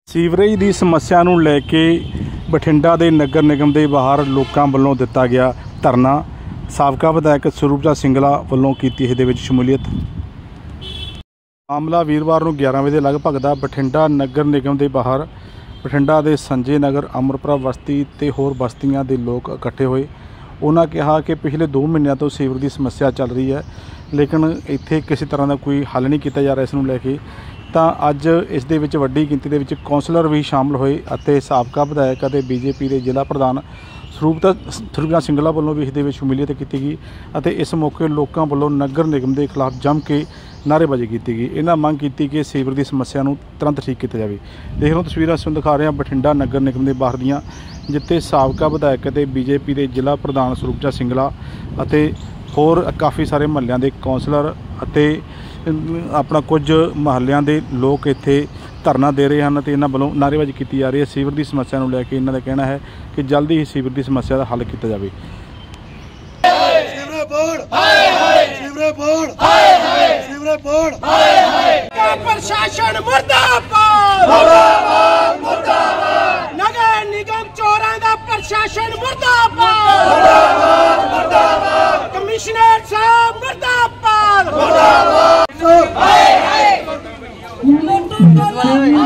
Sewerage ਦੀ ਸਮੱਸਿਆ ਨੂੰ ਲੈ ਕੇ ਬਠਿੰਡਾ ਦੇ ਨਗਰ ਨਿਗਮ ਦੇ ਬਾਹਰ ਲੋਕਾਂ ਵੱਲੋਂ ਦਿੱਤਾ ਗਿਆ ਧਰਨਾ। ਸਾਬਕਾ ਵਿਧਾਇਕ ਸਰੂਪਜੋਤ ਸਿੰਗਲਾ ਵੱਲੋਂ ਕੀਤੀ ਇਸ ਦੇ ਵਿੱਚ ਸ਼ਮੂਲੀਅਤ। ਮਾਮਲਾ ਵੀਰਵਾਰ ਨੂੰ 11 ਵਜੇ ਦੇ ਲਗਭਗ ਦਾ ਬਠਿੰਡਾ ਨਗਰ ਨਿਗਮ ਦੇ ਬਾਹਰ ਬਠਿੰਡਾ ਦੇ ਸੰਜੇ ਨਗਰ, ਅਮਰਪੁਰਾ ਬਸਤੀ ਤੇ ਹੋਰ ਬਸਤੀਆਂ ਦੇ ਲੋਕ ਇਕੱਠੇ ਹੋਏ। ਉਹਨਾਂ ਕਿਹਾ ਕਿ ਪਿਛਲੇ 2 ਮਹੀਨਿਆਂ ਤੋਂ ਸੀਵਰ ਦੀ ਸਮੱਸਿਆ ਚੱਲ ਰਹੀ ਹੈ, ਲੇਕਿਨ ਇੱਥੇ ਕਿਸੇ ਤਰ੍ਹਾਂ ਦਾ ਕੋਈ ਹੱਲ ਨਹੀਂ ਕੀਤਾ ਜਾ ਰਿਹਾ। ਇਸ ਨੂੰ ਲੈ ਕੇ ਤਾਂ ਅੱਜ ਇਸ ਦੇ ਵਿੱਚ ਵੱਡੀ ਗਿਣਤੀ ਦੇ ਵਿੱਚ ਕੌਂਸਲਰ ਵੀ ਸ਼ਾਮਲ ਹੋਏ ਅਤੇ ਸਾਬਕਾ ਵਿਧਾਇਕ ਅਤੇ ਬੀਜੇਪੀ ਦੇ ਜ਼ਿਲ੍ਹਾ ਪ੍ਰਧਾਨ ਸਰੂਪਜੋਤ ਸਿੰਗਲਾ ਵੱਲੋਂ ਵੀ ਇਸ ਦੇ ਵਿੱਚ ਸ਼ਮੂਲੀਅਤ ਕੀਤੀ ਗਈ ਅਤੇ ਇਸ ਮੌਕੇ ਲੋਕਾਂ ਵੱਲੋਂ ਨਗਰ ਨਿਗਮ ਦੇ ਖਿਲਾਫ ਜੰਮ ਕੇ ਨਾਅਰੇਬਾਜ਼ੀ ਕੀਤੀ ਗਈ। ਇਹਨਾਂ ਮੰਗ ਕੀਤੀ ਕਿ ਸੀਵਰ ਦੀ ਸਮੱਸਿਆ ਨੂੰ ਤੁਰੰਤ ਠੀਕ ਕੀਤਾ ਜਾਵੇ। ਦੇਖ ਲਓ ਤਸਵੀਰਾਂ ਅਸੀਂ ਦਿਖਾ ਰਹੇ ਹਾਂ ਬਠਿੰਡਾ ਨਗਰ ਨਿਗਮ ਦੇ ਬਾਹਰ ਦੀਆਂ, ਜਿੱਥੇ ਸਾਬਕਾ ਵਿਧਾਇਕ ਅਤੇ ਬੀਜੇਪੀ ਦੇ ਜ਼ਿਲ੍ਹਾ ਪ੍ਰਧਾਨ ਸਰੂਪਜੋਤ ਸਿੰਗਲਾ ਅਤੇ ਹੋਰ ਕਾਫੀ ਸਾਰੇ ਮਹੱਲਿਆਂ ਦੇ ਕੌਂਸਲਰ ਅਤੇ ਆਪਣਾ ਕੁਝ ਮਹੱਲਿਆਂ ਦੇ ਲੋਕ ਇੱਥੇ ਧਰਨਾ ਦੇ ਰਹੇ ਹਨ ਅਤੇ ਇਹਨਾਂ ਵੱਲੋਂ ਨਾਅਰੇਬਾਜ਼ੀ ਕੀਤੀ ਜਾ ਰਹੀ ਹੈ। ਸੀਵਰ ਦੀ ਸਮੱਸਿਆ ਨੂੰ ਲੈ ਕੇ ਇਹਨਾਂ ਦਾ ਕਹਿਣਾ ਹੈ ਕਿ ਜਲਦੀ ਹੀ ਸੀਵਰ ਦੀ ਸਮੱਸਿਆ ਦਾ ਹੱਲ ਕੀਤਾ ਜਾਵੇ। ਪ੍ਰਸ਼ਾਸਨ ਮੁਰਦਾਬਾਦ, ਮੁਰਦਾਬਾਦ, ਮੁਰਦਾਬਾਦ। ਨਗਰ ਨਿਗਮ ਚੋਰਾਂ ਦਾ ਪ੍ਰਸ਼ਾਸਨ ਮੁਰਦਾਬਾਦ, ਮੁਰਦਾਬਾਦ, ਮੁਰਦਾਬਾਦ। ਕਮਿਸ਼ਨਰ ਸਾਹਿਬ ਮੁਰਦਾਬਾਦ, ਮੁਰਦਾਬਾਦ। ਹਾਏ ਹਾਏ ਲੋਟੂ ਟੋਲਾ,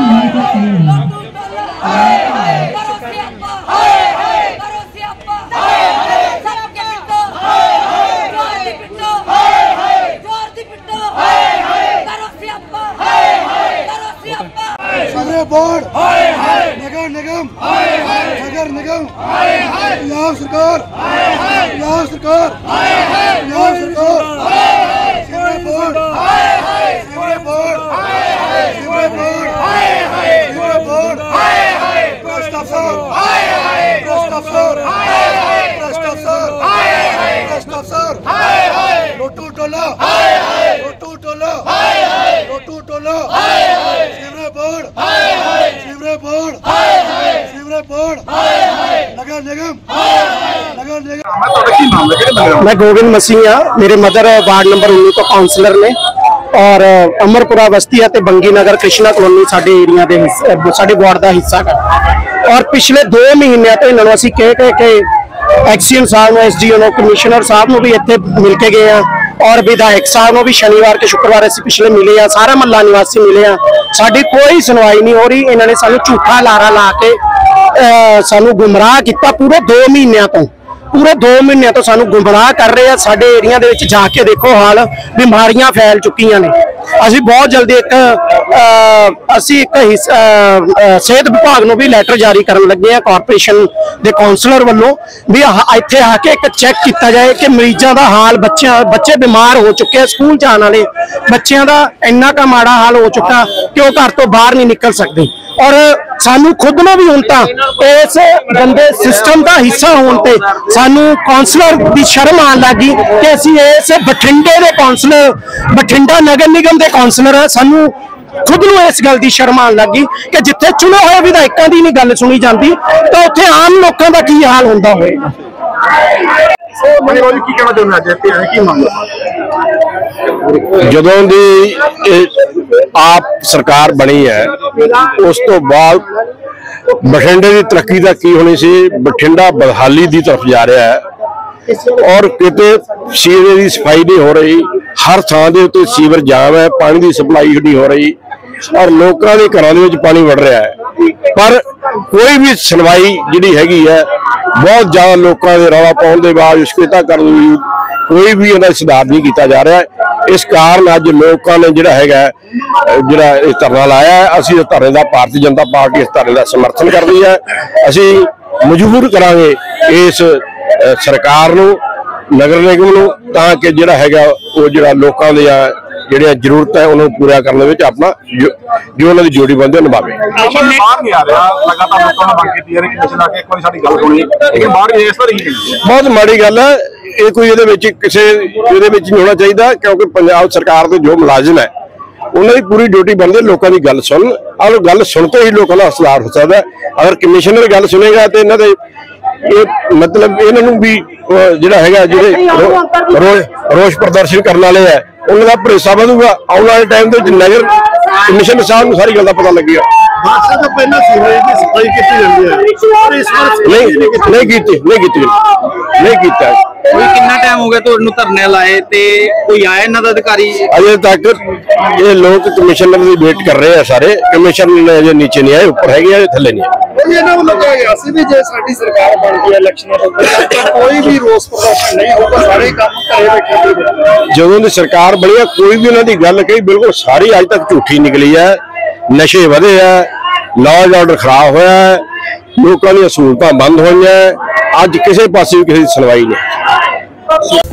ਹਾਏ ਹਾਏ ਕਰੋ ਸਿਆਪਾ, ਹਾਏ ਹਾਏ ਕਰੋ ਸਿਆਪਾ, ਹਾਏ ਹਾਏ ਸਭ ਕੇ ਪਿੱਟੋ, ਹਾਏ ਹਾਏ ਜੋਰ ਦੀ ਪਿੱਟੋ, ਹਾਏ ਹਾਏ ਜੋਰ ਦੀ ਪਿੱਟੋ, ਹਾਏ ਹਾਏ ਕਰੋ ਸਿਆਪਾ, ਹਾਏ ਹਾਏ ਕਰੋ ਸਿਆਪਾ। ਸਦਰੇ ਬੋਰਡ, ਹਾਏ ਹਾਏ ਨਗਰ ਨਿਗਮ, ਹਾਏ ਹਾਏ ਨਗਰ ਨਿਗਮ, ਹਾਏ ਹਾਏ ਪੰਜਾਬ ਸਰਕਾਰ, ਹਾਏ ਹਾਏ ਪੰਜਾਬ ਸਰਕਾਰ, ਹਾਏ ਹਾਏ ਪੰਜਾਬ ਸਰਕਾਰ, ਹਾਏ ਹਾਏ ਸਦਰੇ ਬੋਰਡ, ਹਾਏ ਹਾਏ ਸਦਰੇ ਬੋਰਡ, ਹਾਏ ਹਾਏ ਸਦਰੇ ਬੋਰਡ, ਹਾਏ ਹਾਏ ਸਦਰੇ ਬੋਰਡ, ਹਾਏ ਹਾਏ ਭ੍ਰਿਸ਼ਟ ਅਫਸਰ, ਹਾਏ ਹਾਏ ਭ੍ਰਿਸ਼ਟ ਅਫਸਰ, ਹਾਏ ਹਾਏ ਭ੍ਰਿਸ਼ਟ ਅਫਸਰ, ਹਾਏ ਹਾਏ ਭ੍ਰਿਸ਼ਟ ਅਫਸਰ, ਹਾਏ ਹਾਏ ਲੋਟੂ ਟੋਲਾ, ਹਾਏ ਹਾਏ ਲੋਟੂ ਟੋਲਾ, ਹਾਏ ਹਾਏ ਲੋਟੂ ਟੋਲਾ, ਹਾਏ ਹਾਏ ਸਦਰੇ ਬੋਰਡ, ਹਾਏ ਹਾਏ ਸਦਰੇ ਬੋਰਡ, ਹਾਏ ਹਾਏ ਸਦਰੇ ਬੋਰਡ, ਹਾਏ ਹਾਏ ਨਗਰ ਨਿਗਮ, ਹਾਏ ਹਾਏ ਨਗਰ ਨਿਗਮ। मैं गोविंद मसीह हाँ। मेरे मदर वार्ड नंबर 19 तो काउंसलर ने और अमरपुरा बस्ती है बंगी नगर कृष्णा कॉलोनी साडे एरिया दे साडे वार्ड का हिस्सा है। और पिछले 2 महीनों तो इन्होंने असीं कह एक्सीएन साहब, एसडीओ, कमिश्नर साहब भी इत्थे मिल के गए हैं और विधायक साहब भी शनिवार के शुक्रवार असीं पिछले मिले हैं, सारा महला निवासी मिले हैं। साडी कोई सुनवाई नहीं हो रही। इन्होंने सानू झूठा लारा ला के सानू गुमराह किया। पूरे 2 महीनों तो सानू गुमराह कर रहे हैं। साडे एरिया दे विच जाके देखो हाल, बीमारियां फैल चुकियां ने। असीं बहुत जल्दी सेहत विभाग नूं भी लैटर जारी करन लगे हैं कॉरपोरेशन दे काउंसलर वल्लों भी इत्थे आके एक चैक किया जाए कि मरीजां दा हाल, बच्चे बीमार हो चुके हैं, स्कूल जाने वाले बच्चों का इन्ना का माड़ा हाल हो चुका कि वो घर तो बाहर नहीं निकल सकते। और सानू खुद में भी हुण तां इस गंदे सिस्टम का हिस्सा होने ते सानू काउंसलर की शर्म आन लगी कि असीं इस बठिंडे दे काउंसलर, बठिंडा नगर निगम के काउंसलर है। सानू खुद नूं इस गल की शर्म आन लगी कि जिथे चुने हुए विधायकों की नहीं गल सुनी जाती तो उत्थे आम लोगों का की हाल होंदा होएगा। ਜਦੋਂ ਦੀ ਆਪ ਸਰਕਾਰ ਬਣੀ ਹੈ ਉਸ ਤੋਂ ਬਾਅਦ ਬਠਿੰਡੇ ਦੀ ਤਰੱਕੀ ਦਾ ਕੀ ਹੋਣੀ ਸੀ, ਬਠਿੰਡਾ ਬਦਹਾਲੀ ਦੀ ਤਰਫ ਜਾ ਰਿਹਾ ਹੈ और किते सीवर की सफाई नहीं हो रही। हर थां दे उत्ते सीवर जाम है, पानी की सप्लाई नहीं हो रही और लोगों के घरों में पानी वड़ रहा है, पर कोई भी सुनवाई जिहड़ी हैगी है बहुत ज़्यादा लोगों के रौला पाउण दे बाद शिकायतां करन दी कोई भी इहदा सुधार नहीं किया जा रहा है। इस कारण अज लोगों ने जिहड़ा हैगा जिहड़ा इह धरना लाया है, असीं इस धरने दा भारतीय जनता पार्टी इस धरने का समर्थन करदी है। असीं मजबूर करांगे इस सरकार नूं, नगर निगम नूं, तां कि जिहड़ा हैगा वो जिहड़ा लोकां दी जिहड़ियां जरूरत है उन्होंने पूरा करने में अपना जो उन्होंने जोड़ी बंदे निभावे। बहुत माड़ी गल है, ये कोई इहदे विच किसी इहदे विच नहीं होना चाहिए, क्योंकि पंजाब सरकार के जो मुलाजिम है उन्होंने पूरी ड्यूटी बनती है लोगों की गल सुन, और गल सुनते ही लोगों का सुधार हो सकता है। अगर कमिश्नर गल सुनेगा तो इन्होंने मतलब इन्होंने भी जिहड़ा हैगा जिहड़े रोष प्रदर्शन करने वाले है उन्होंने भरोसा बढ़ूगा। आने वाले टाइम नगर ਕਮਿਸ਼ਨਰ ਸਾਹਿਬ ਨੂੰ ਸਾਰੀ ਗੱਲ ਦਾ ਪਤਾ ਲੱਗਿਆ। ਹਾਦਸੇ ਤੋਂ ਪਹਿਲਾਂ ਸੀਵਰੇਜ ਦੀ ਸਫਾਈ ਕੀਤੀ ਜਾਂਦੀ ਹੈ ਪਰ ਇਸ ਵਾਰ ਨਹੀਂ ਕੀਤਾ। ਕੋਈ ਕਿੰਨਾ ਟਾਈਮ ਹੋ ਗਿਆ ਤੁਹਾਨੂੰ ਧਰਨੇ ਲਾਏ ਤੇ ਕੋਈ ਆਇਆ ਇਹਨਾਂ ਦਾ ਅਧਿਕਾਰੀ? ਅਜੇ ਤੱਕ ਇਹ ਲੋਕ ਕਮਿਸ਼ਨਰ ਦੀ ਵੇਟ ਕਰ ਰਹੇ ਆ ਸਾਰੇ। ਕਮਿਸ਼ਨਰ ਅਜੇ ਨੀਚੇ ਨਹੀਂ ਆਏ, ਉੱਪਰ ਹੈਗੇ ਆ, ਥੱਲੇ ਨਹੀਂ ਆਏ। ਇਹਨਾਂ ਵੱਲੋਂ ਕਿਹਾ ਗਿਆ ਸੀ ਵੀ ਜੇ ਸਾਡੀ ਸਰਕਾਰ ਬਣਦੀ ਹੈ ਇਲੈਕਸ਼ਨਾਂ ਤੋਂ ਤਾਂ ਕੋਈ ਵੀ ਰੋਸ ਪ੍ਰਦਰਸ਼ਨ ਨਹੀਂ ਹੋਊਗਾ, ਸਾਰੇ ਕੰਮ ਘਰੇ ਬੈਠੇ ਹੋਣਗੇ। ਜਦੋਂ ਦੀ ਸਰਕਾਰ ਬਣੀ ਆ ਕੋਈ ਵੀ ਉਹਨਾਂ ਦੀ ਗੱਲ ਕਹੀ ਬਿਲਕੁਲ ਸਾਰੀ ਅੱਜ ਤੱਕ ਝੂਠੀ ਨਿਕਲੀ ਹੈ। ਨਸ਼ੇ ਵਧੇ ਆ, ਲਾਅ ਐਂਡ ਆਰਡਰ ਖਰਾਬ ਹੋਇਆ ਹੈ, ਲੋਕਾਂ ਦੀਆਂ ਸਹੂਲਤਾਂ ਬੰਦ ਹੋਈਆਂ। ਅੱਜ ਕਿਸੇ ਪਾਸੇ ਵੀ ਕਿਸੇ ਦੀ ਸੁਣਵਾਈ ਨਹੀਂ।